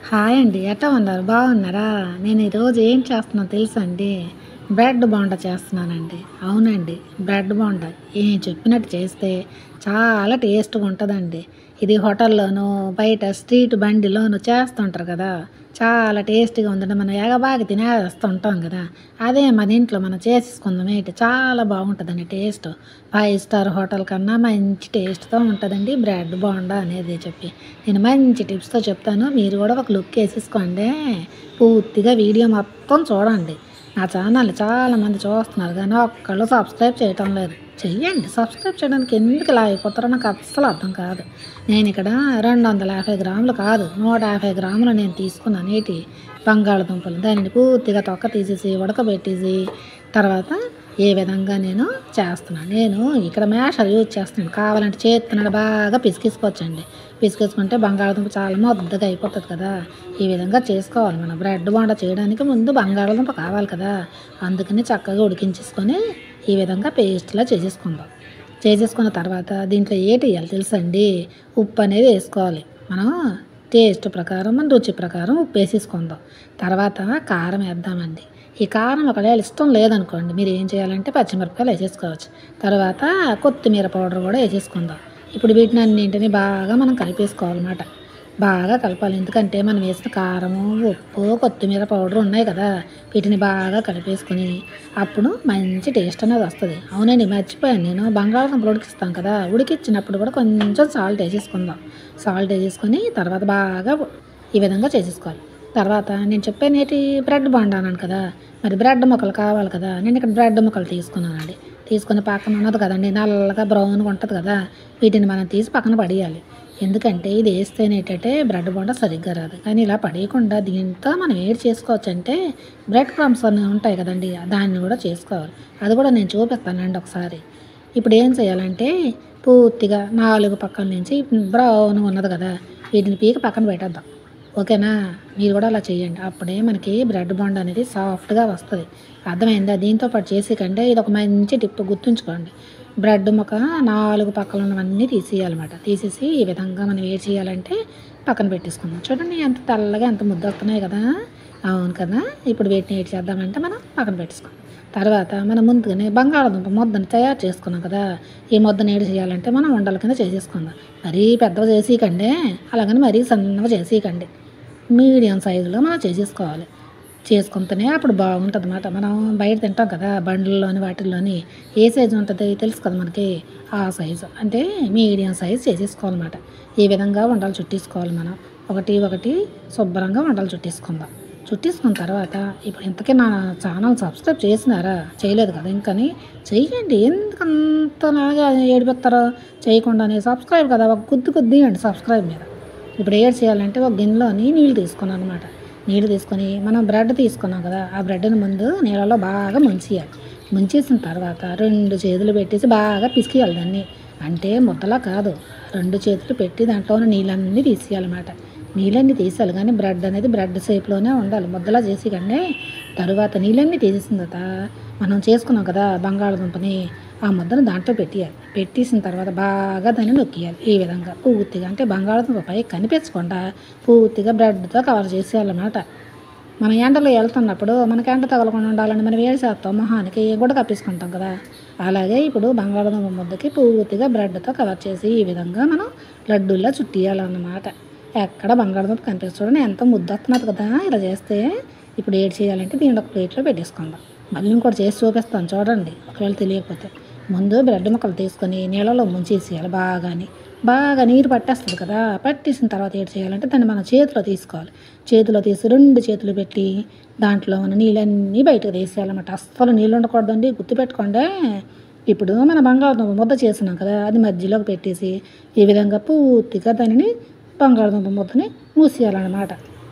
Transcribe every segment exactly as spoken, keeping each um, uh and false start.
Hi అండి. ఎట్టా ఉన్నారు? బాగున్నారా? నేను ఈరోజు ఏం చేస్తున్నానో తెలుసా అండి? బ్రెడ్ బోండా చేస్తున్నానండి. అవునండి. బ్రెడ్ బోండా. నేను చెప్పినట్టు చేస్తే చాలా టేస్ట్‌గా ఉంటదండి. ఇది హోటల్‌లోనూ, బయట స్ట్రీట్ బండిలోను చేస్తుంటారు కదా! చాలా టేస్టీగా ఉందండి. మనం ఎగబాకి తినేస్తూ ఉంటాం కదా! అదే మన ఇంట్లో మనం చేసేసుకుందాం ఏంటి చాలా బాగుంటదండి టేస్ట్. ఫైవ్ స్టార్ హోటల్ కన్నా మంచి టేస్ట్‌తో ఉంటదండి బ్రెడ్ బోండా అనేది చెప్పి. నేను మంచి టిప్స్‌తో చెప్తాను. మీరు కూడా ఒక లుక్ ఏసేసుకోండి. పూర్తిగా వీడియో మొత్తం చూడండి. నా ఛానల్‌ని చాలామంది చూస్తున్నారు గానీ ఒక్కళ్ళు సబ్స్క్రైబ్ చేయటం లేదు. చెయ్యండి. సబ్స్క్రైబ్ చేయడానికి ఎందుకు ఇలా అయిపోతారో నాకు అస్సలు అర్థం కాదు. నేనిక్కడ రెండు వందల యాభై గ్రాములు కాదు, నూట యాభై గ్రాములు నేను తీసుకున్నాను ఏటి బంగాళదుంపలు. దానిని పూర్తిగా తొక్క తీసేసి, ఉడకబెట్టేసి, తర్వాత ఏ విధంగా నేను చేస్తున్నాను. నేను ఇక్కడ మ్యాషర్ యూజ్ చేస్తున్నాను. కావాలంటే చేత్తోని బాగా పిసికేసుకోవచ్చండి. పిసికేసుకుంటే బంగాళదుంప చాలా ముద్దగా అయిపోతది కదా! ఈ విధంగా చేసుకోవాలి మనం. బ్రెడ్ బోండా చేయడానికి ముందు బంగాళదుంప కావాలి కదా! అందుకని చక్కగా ఉడికించేసుకొని ఈ విధంగా పేస్ట్‌లా చేసేసుకుందాం. చేసేసుకున్న తర్వాత దీంట్లో ఏటెయ్యాలి తెలుసా అండి? ఉప్పు అనేది ఏసుకోవాలి. మనం టేస్ట్ ప్రకారం, మన రుచి ప్రకారం ఉప్పేసేసుకుందాం. తర్వాత కారం ఏద్దామండి. ఈ కారం ఒకవేళ ఇష్టం లేదనుకోండి మీరు ఏం చేయాలంటే పచ్చిమిరపకాయలు ఏసేసుకోవచ్చు. తర్వాత కొత్తిమీర పౌడర్ కూడా ఏసేసుకుందాం. ఇప్పుడు వీటినన్నింటిని బాగా మనం కలిపేసుకోవాలన్నమాట. బాగా కలపాలి. ఎందుకంటే మనం వేసిన కారము, ఉప్పు, కొత్తిమీర పౌడర్ ఉన్నాయి కదా! వీటిని బాగా కలిపేసుకొని అప్పుడు మంచి టేస్ట్ అనేది వస్తది. అవునండి మర్చిపోయాను నేను బంగాళదుంపలు ఉడికిస్తాం కదా! ఉడికిచ్చినప్పుడు కూడా కొంచెం సాల్ట్ ఏసేసుకుందాం. సాల్ట్ ఏసేసుకొని తర్వాత బాగా ఈ విధంగా చేసేసుకోవాలి. తర్వాత నేను చెప్పానేటి బ్రెడ్ బోండా అన్నాను కదా! మరి బ్రెడ్ ముక్కలు కావాలి కదా! నేను ఇక్కడ బ్రెడ్ ముక్కలు తీసుకున్నానండి. తీసుకొని పక్కన ఉన్నది కదండీ నల్లగా బ్రౌన్‌గా ఉంటది కదా! వీటిని మనం తీసి పక్కన పడేయాలి. ఎందుకంటే ఇది ఏస్తేనే ఏంటంటే బ్రెడ్ బోండా సరిగ్గా రాదు. కానీ ఇలా పడేయకుండా దీంతో మనం ఏటి చేసుకోవచ్చంటే బ్రెడ్ క్రమ్స్ అని ఉంటాయి కదండీ! దాన్ని కూడా చేసుకోవాలి. అది కూడా నేను చూపిస్తానండి ఒకసారి. ఇప్పుడు ఏం చేయాలంటే పూర్తిగా నాలుగు పక్కల నుంచి బ్రౌన్‌గా ఉన్నది కదా! వీటిని పీకి పక్కన పెట్టేద్దాం. ఓకేనా? మీరు కూడా అలా చేయండి. అప్పుడే మనకి బ్రెడ్ బోండా అనేది సాఫ్ట్‌గా వస్తది. అర్థమైందా? దీంతో పాటు చేసేకంటే ఇదొక మంచి టిప్ గుర్తుంచుకోండి. బ్రెడ్ ముక్క నాలుగు పక్కల ఉన్నవన్నీ తీసేయాలన్నమాట. తీసేసి ఈ విధంగా మనం ఏం చేయాలంటే పక్కన పెట్టేసుకుందాం. చూడండి ఎంత తెల్లగా ఎంత ముద్దొస్తున్నాయి కదా! అవును కదా! ఇప్పుడు వీటిని ఏటి చేద్దామంటే మనం పక్కన పెట్టేసుకుందాం. తర్వాత మనం ముందుగానే బంగాళదుంప ముద్దని తయారు చేసుకున్నాం కదా! ఈ ముద్దని ఏటి చేయాలంటే మనం ఉండల కింద చేసేసుకుందాం. మరీ పెద్దగా చేసేయకండి. అలాగని మరీ సన్నగా చేసేయకండి. మీడియం సైజులో మనం చేసేసుకోవాలి. చేసుకుంటేనే అప్పుడు బాగుంటదన్నమాట. మనం బయట తింటాం కదా! బండ్లలోని వాటిల్లోని ఏ సైజు ఉంటది తెలుసు కదా మనకి. ఆ సైజు అంటే మీడియం సైజు చేసేసుకోవాలన్నమాట. ఈ విధంగా ఉండలు చుట్టేసుకోవాలి మనం. ఒకటి ఒకటి శుభ్రంగా ఉండలు చుట్టేసుకుందాం. చుట్టేసుకున్న తర్వాత ఇప్పుడు ఇంతకీ నా ఛానల్ సబ్స్క్రైబ్ చేసినారా? చేయలేదు కదా ఇంకని. చెయ్యండి. ఎందుకంతలాగా ఏడిపిత్తారు చేయకుండానే? సబ్స్క్రైబ్ కదా! ఒక గుద్దు గుద్దియండి సబ్స్క్రైబ్ మీద. ఇప్పుడు ఏటి చేయాలంటే ఒక గిన్నెలోని నీళ్ళు తీసుకున్నానన్నమాట. నీళ్ళు తీసుకొని మనం బ్రెడ్ తీసుకున్నాం కదా! ఆ బ్రెడ్‌ని ముందు నీళ్ళలో బాగా ముంచేయాలి. ముంచేసిన తర్వాత రెండు చేతులు పెట్టేసి బాగా పిసికియాలి దాన్ని. అంటే ముద్దలా కాదు. రెండు చేతులు పెట్టి దాంట్లో ఉన్న నీళ్ళన్నీ తీసేయాలన్నమాట. నీళ్ళన్నీ తీసేయాలి కానీ బ్రెడ్ అనేది బ్రెడ్ షేప్‌లోనే ఉండాలి. ముద్దలా చేసేయకండి. తరువాత నీళ్ళన్నీ తీసేసిన తర్వాత మనం చేసుకున్నాం కదా బంగాళదుంపని, ఆ ముద్దను దాంట్లో పెట్టేయాలి. పెట్టేసిన తర్వాత బాగా దాన్ని నొక్కియాలి. ఈ విధంగా పూర్తిగా అంటే బంగాళదుంప పైకి కనిపించకుండా పూర్తిగా బ్రెడ్‌తో కవర్ చేసేయాలన్నమాట. మనం ఎండలో వెళ్తున్నప్పుడు మనకి ఎండ తగలకుండా ఉండాలని మనం ఏం చేస్తాం మొహానికి గుడ్డ కప్పేసుకుంటాం కదా! అలాగే ఇప్పుడు బంగాళదుంప ముద్దకి పూర్తిగా బ్రెడ్‌తో కవర్ చేసి ఈ విధంగా మనం లడ్డూల్లా చుట్టేయాలన్నమాట. ఎక్కడ బంగాళదుంప కనిపించదు. చూడండి ఎంత ముద్దొస్తున్నది కదా! ఇలా చేస్తే. ఇప్పుడు ఏటి చేయాలంటే దీన్ని ఒక ప్లేట్‌లో పెట్టేసుకుందాం. మళ్ళీ ఇంకోటి చేసి చూపిస్తాను చూడండి ఒకవేళ తెలియకపోతే. ముందు బ్రెడ్ ముక్కలు తీసుకొని నీళ్ళలో ముంచేసేయాలి బాగాని. బాగా నీరు పట్టేస్తది కదా! పట్టేసిన తర్వాత ఏటి చేయాలంటే దాన్ని మనం చేతిలో తీసుకోవాలి. చేతిలో తీసి రెండు చేతులు పెట్టి దాంట్లో ఉన్న నీళ్ళన్నీ బయటకు తీసేయాలన్నమాట. అస్సలు నీళ్ళు ఉండకూడదండి గుర్తుపెట్టుకోండి. ఇప్పుడు మన బంగాళదుంప ముద్ద చేసినాం కదా! అది మధ్యలోకి పెట్టేసి ఈ విధంగా పూర్తిగా దానిని బంగాళదుంప ముద్దని మూసేయాలన్నమాట.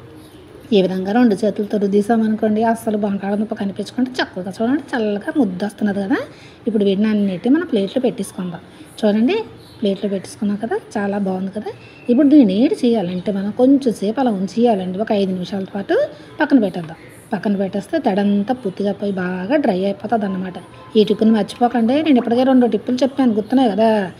ఈ విధంగా రెండు చేతులతో రుద్దీసామనుకోండి అస్సలు బంగాళదుంప కనిపించకుండా చక్కగా చూడండి చల్లగా ముద్దొస్తున్నది కదా! ఇప్పుడు వీటిని అన్నిటిని మనం ప్లేట్‌లో పెట్టేసుకుందాం. చూడండి ప్లేట్‌లో పెట్టేసుకున్నాం కదా! చాలా బాగుంది కదా! ఇప్పుడు దీన్ని ఏటి చేయాలంటే మనం కొంచెం సేపు అలా ఉంచేయాలండి. ఒక ఐదు నిమిషాల పాటు పక్కన పెట్టేద్దాం. పక్కన పెట్టేస్తే తడంతా పూర్తిగా పోయి బాగా డ్రై అయిపోతుందన్నమాట. ఈ టిప్పుని మర్చిపోకండి. నేను ఇప్పటికే రెండు టిప్పులు చెప్పాను గుర్తున్నాయి కదా!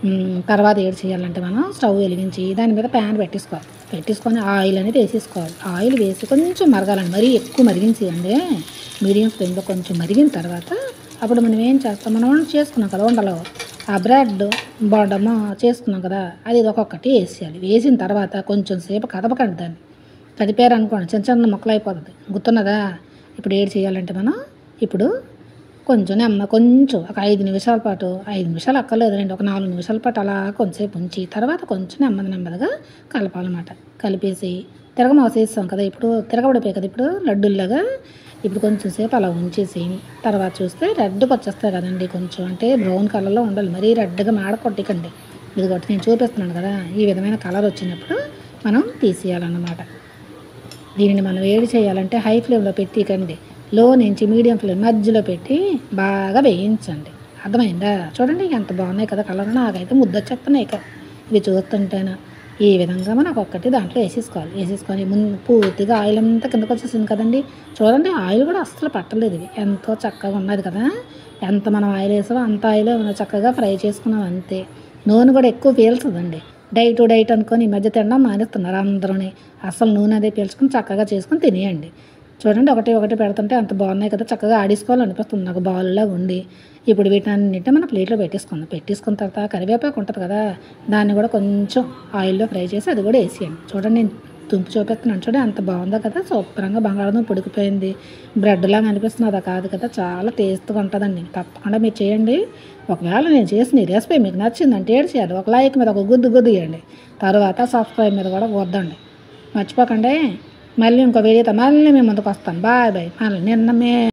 హ్మ్. తర్వాత ఏటి చేయాలంటే మనం స్టవ్ వెలిగించి దాని మీద ప్యాన్ పెట్టేసుకోవాలి. పెట్టేసుకొని ఆయిల్ అనేది ఏసేసుకోవాలి. ఆయిల్ వేసి కొంచెం మరగాలండి. మరీ ఎక్కువ మరిగించేయండి. మీడియం ఫ్లేమ్‌లో కొంచెం మరిగిన తర్వాత అప్పుడు మనం ఏం చేస్తాం, మనం చేసుకున్నాం కదా ఉండలు. ఆ బ్రెడ్ బోండము చేసుకున్నాం కదా! అది ఒక్కొక్కటి ఏసేయాలి. వేసిన తర్వాత కొంచెం సేపు కదపకండి దాన్ని. కదిపారనుకోండి చిన్న చిన్న ముక్కలయిపోతది. గుర్తున్నదా? ఇప్పుడు ఏటి చేయాలంటే మనం ఇప్పుడు కొంచెం నెమ్మ కొంచెం ఒక ఐదు నిమిషాల పాటు ఐదు నిమిషాలు అక్కర్లేదులెండి. ఒక నాలుగు నిమిషాల పాటు అలా కొంచెంసేపు ఉంచి తర్వాత కొంచెం నెమ్మది నెమ్మదిగా కలపాలన్నమాట. కలిపేసి తిరగమాసేసాం కదా! ఇప్పుడు తిరగబడిపోయాయి కదా! ఇప్పుడు లడ్డూల్లాగా. ఇప్పుడు కొంచెం సేపు అలా ఉంచేసి తర్వాత చూస్తే రెడ్‌గొచ్చేస్తాయి కదండీ! కొంచెం అంటే బ్రౌన్ కలర్‌లో ఉండాలి. మరీ రెడ్‌గా మాడకొట్టకండి. ఇదిగోటి నేను చూపిస్తున్నాను కదా! ఈ విధమైన కలర్ వచ్చినప్పుడు మనం తీసేయాలన్నమాట. దీనిని మనం వేడి చేయాలంటే హై ఫ్లేమ్‌లో పెట్టీకండి. లో నుంచి మీడియం ఫ్లేమ్ మధ్యలో పెట్టి బాగా వేయించండి. అర్థమైందా? చూడండి ఎంత బాగున్నాయి కదా కలర్. నాకైతే ముద్దొచ్చేస్తున్నాయి ఇక ఇవి చూస్తుంటేను. ఈ విధంగా మనం ఒక్కొక్కటి దాంట్లో ఏసేసుకోవాలి. ఏసేసుకొని ముందు పూర్తిగా ఆయిల్ అంతా కిందకొచ్చేసింది కదండీ! చూడండి ఆయిల్ కూడా అస్సలు పట్టలేదు ఇవి. ఎంతో చక్కగా ఉన్నది కదా! ఎంత మనం ఆయిల్ ఏసామో అంత ఆయిల్ చక్కగా ఫ్రై చేసుకున్నాం అంతే. నూనె కూడా ఎక్కువ పీల్చదండి. డైట్ డైట్ అనుకొని ఈ మధ్య తినడం మానేస్తున్నారు అందరూని. అసలు నూనె అదే పీల్చుకొని చక్కగా చేసుకొని తినేయండి. చూడండి ఒకటి ఒకటి పెడుతుంటే అంత బాగున్నాయి కదా! చక్కగా ఆడేసుకోవాలనిపిస్తుంది నాకు బాల్‌లాగా ఉండి. ఇప్పుడు వీటన్నిటిని మన ప్లేట్‌లో పెట్టేసుకుందాం. పెట్టేసుకున్న తర్వాత కరివేపాకు ఉంటది కదా! దాన్ని కూడా కొంచెం ఆయిల్‌లో ఫ్రై చేసి అది కూడా ఏసేయండి. చూడండి నేను తుంపి చూపిస్తున్నాను చూడండి ఎంత బాగుందో కదా! శుభ్రంగా బంగాళాదుంప ఉడికిపోయింది. బ్రెడ్‌లాగా అనిపిస్తుంది అదా కాదు కదా! చాలా టేస్ట్‌గా ఉంటదండి. తప్పకుండా మీరు చేయండి. ఒకవేళ నేను చేసిన ఈ రెసిపీ మీకు నచ్చిందంటే ఏటి చేయాలి, ఒక లైక్ మీద ఒక గుద్దు గుద్దియండి. తర్వాత సబ్స్క్రైబ్ మీద కూడా గుద్దండి. మర్చిపోకండి. మళ్ళీ ఇంకో వీడియోతో మళ్ళీ మీ ముందుకొస్తాను. Bye bye. మళ్ళీ నిన్న మే